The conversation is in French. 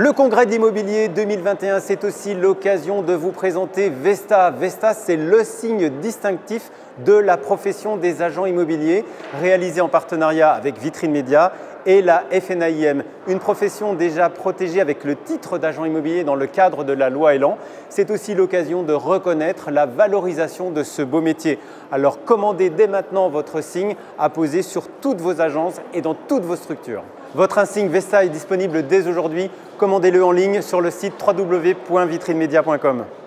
Le congrès de l'immobilier 2021, c'est aussi l'occasion de vous présenter Vesta. Vesta, c'est le signe distinctif de la profession des agents immobiliers, réalisé en partenariat avec Vitrine Média et la FNAIM, une profession déjà protégée avec le titre d'agent immobilier dans le cadre de la loi Elan. C'est aussi l'occasion de reconnaître la valorisation de ce beau métier. Alors commandez dès maintenant votre signe à poser sur toutes vos agences et dans toutes vos structures. Votre insigne Vesta est disponible dès aujourd'hui. Commandez-le en ligne sur le site www.vitrinemedia.com.